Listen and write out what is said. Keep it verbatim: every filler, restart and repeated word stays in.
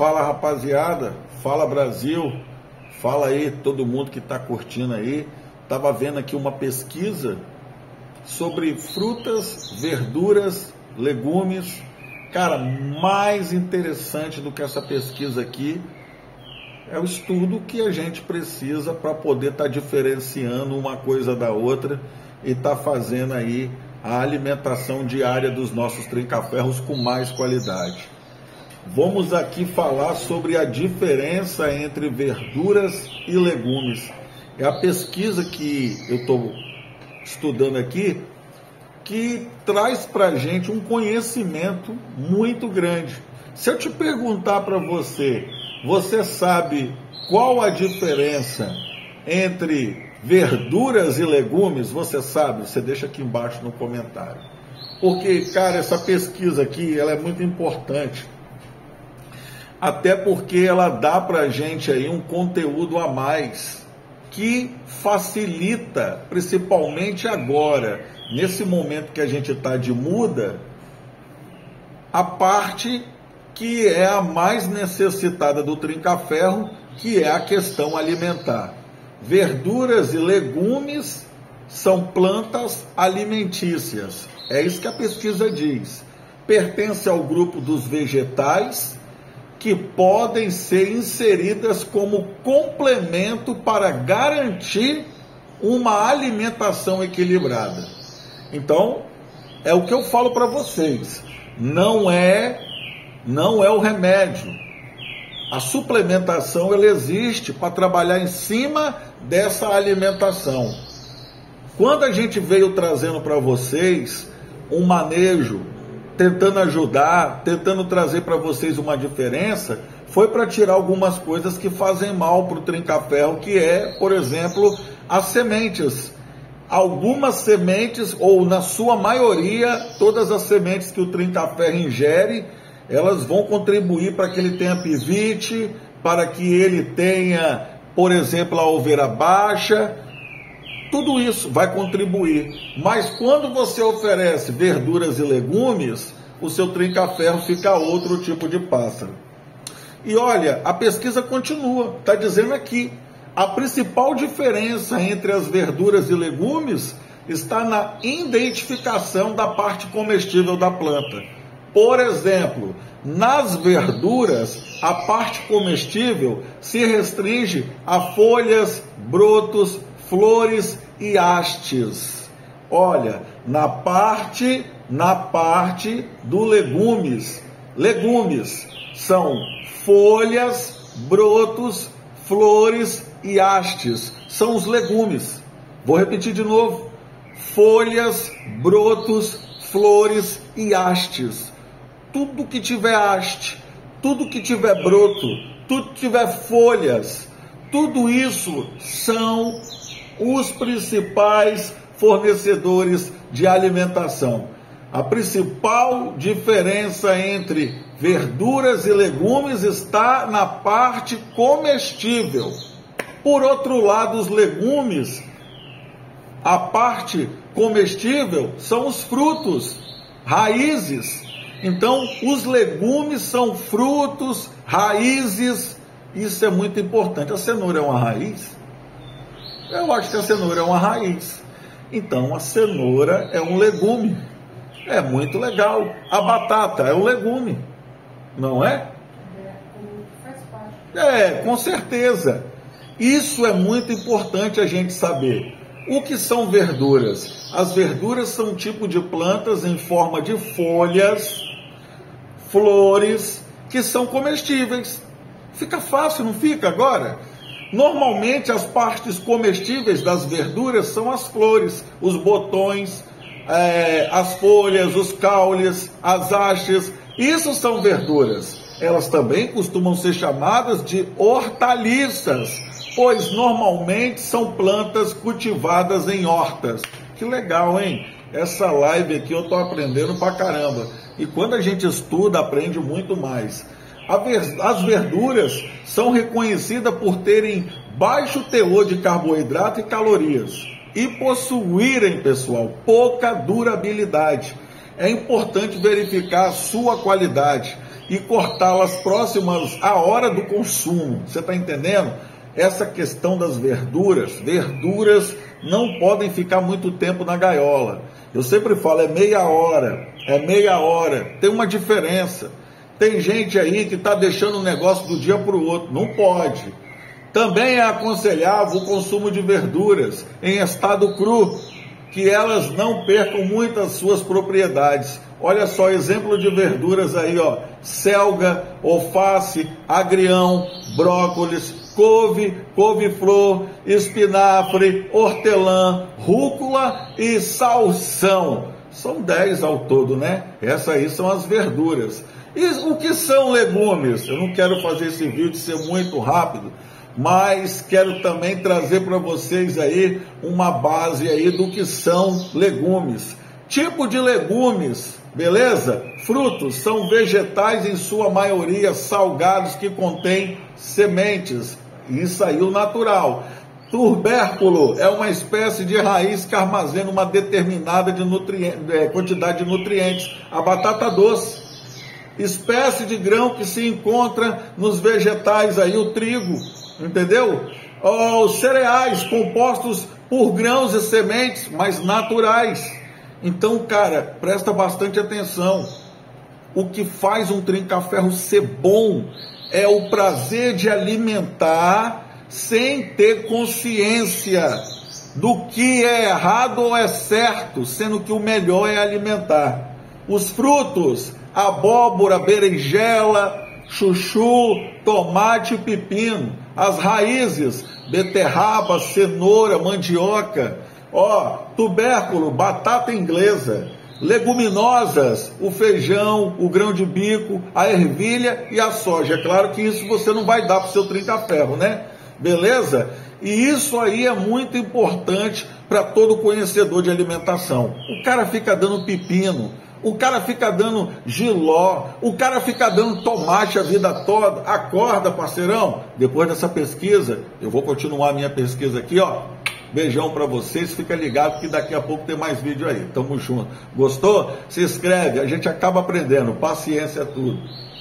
Fala, rapaziada, fala Brasil, fala aí todo mundo que está curtindo aí. Tava vendo aqui uma pesquisa sobre frutas, verduras, legumes. Cara, mais interessante do que essa pesquisa aqui é o estudo que a gente precisa para poder estar tá diferenciando uma coisa da outra e estar tá fazendo aí a alimentação diária dos nossos trinca-ferros com mais qualidade. Vamos aqui falar sobre a diferença entre verduras e legumes. É a pesquisa que eu estou estudando aqui que traz para a gente um conhecimento muito grande. Se eu te perguntar para você, você sabe qual a diferença entre verduras e legumes? Você sabe? Você deixa aqui embaixo no comentário. Porque, cara, essa pesquisa aqui ela é muito importante. Até porque ela dá para a gente aí um conteúdo a mais que facilita, principalmente agora, nesse momento que a gente está de muda, a parte que é a mais necessitada do trinca-ferro, que é a questão alimentar. Verduras e legumes são plantas alimentícias. É isso que a pesquisa diz. Pertence ao grupo dos vegetais, que podem ser inseridas como complemento para garantir uma alimentação equilibrada. Então, é o que eu falo para vocês, não é, não é o remédio. A suplementação ela existe para trabalhar em cima dessa alimentação. Quando a gente veio trazendo para vocês um manejo, tentando ajudar, tentando trazer para vocês uma diferença, foi para tirar algumas coisas que fazem mal para o trinca-ferro, que é, por exemplo, as sementes. Algumas sementes, ou na sua maioria, todas as sementes que o trinca-ferro ingere, elas vão contribuir para que ele tenha pivite, para que ele tenha, por exemplo, a alveira baixa. Tudo isso vai contribuir, mas quando você oferece verduras e legumes, o seu trinca-ferro fica outro tipo de pássaro. E olha, a pesquisa continua, está dizendo aqui, a principal diferença entre as verduras e legumes está na identificação da parte comestível da planta. Por exemplo, nas verduras, a parte comestível se restringe a folhas, brotos, flores e hastes. Olha, na parte, na parte do legumes, legumes são folhas, brotos, flores e hastes. São os legumes. Vou repetir de novo. Folhas, brotos, flores e hastes. Tudo que tiver haste, tudo que tiver broto, tudo que tiver folhas, tudo isso são os principais fornecedores de alimentação. A principal diferença entre verduras e legumes está na parte comestível. Por outro lado, os legumes, a parte comestível são os frutos, raízes. Então, os legumes são frutos, raízes. Isso é muito importante. A cenoura é uma raiz? Eu acho que a cenoura é uma raiz. Então, a cenoura é um legume. É muito legal. A batata é um legume, não é? É, com certeza. Isso é muito importante a gente saber. O que são verduras? As verduras são um tipo de plantas em forma de folhas, flores, que são comestíveis. Fica fácil, não fica agora? Normalmente as partes comestíveis das verduras são as flores, os botões, é, as folhas, os caules, as hastes. Isso são verduras. Elas também costumam ser chamadas de hortaliças, pois normalmente são plantas cultivadas em hortas. Que legal, hein? Essa live aqui eu estou aprendendo pra caramba. E quando a gente estuda, aprende muito mais. As verduras são reconhecidas por terem baixo teor de carboidrato e calorias e possuírem, pessoal, pouca durabilidade. É importante verificar a sua qualidade e cortá-las próximas à hora do consumo. Você está entendendo? Essa questão das verduras, verduras não podem ficar muito tempo na gaiola. Eu sempre falo, é meia hora, é meia hora, tem uma diferença. Tem gente aí que está deixando o negócio do dia para o outro, não pode. Também é aconselhável o consumo de verduras em estado cru, que elas não percam muitas suas propriedades. Olha só, exemplo de verduras aí, ó, selga, alface, agrião, brócolis, couve, couve-flor, espinafre, hortelã, rúcula e salsão. São dez ao todo, né? Essas aí são as verduras. E o que são legumes? Eu não quero fazer esse vídeo ser muito rápido, mas quero também trazer para vocês aí uma base aí do que são legumes. Tipo de legumes, beleza? Frutos são vegetais em sua maioria salgados que contêm sementes. Isso aí o natural. Tubérculo é uma espécie de raiz que armazena uma determinada de nutrientes, é, quantidade de nutrientes. A batata doce, espécie de grão que se encontra nos vegetais aí, o trigo, entendeu? Os cereais compostos por grãos e sementes, mas naturais. Então, cara, presta bastante atenção. O que faz um trinca-ferro ser bom é o prazer de alimentar sem ter consciência do que é errado ou é certo, sendo que o melhor é alimentar. Os frutos, abóbora, berinjela, chuchu, tomate e pepino. As raízes, beterraba, cenoura, mandioca. Ó, tubérculo, batata inglesa. Leguminosas, o feijão, o grão de bico, a ervilha e a soja. É claro que isso você não vai dar para o seu trinca-ferro, né? Beleza? E isso aí é muito importante para todo conhecedor de alimentação. O cara fica dando pepino, o cara fica dando jiló, o cara fica dando tomate a vida toda. Acorda, parceirão. Depois dessa pesquisa, eu vou continuar a minha pesquisa aqui, ó. Beijão para vocês, fica ligado que daqui a pouco tem mais vídeo aí. Tamo junto. Gostou? Se inscreve, a gente acaba aprendendo. Paciência é tudo.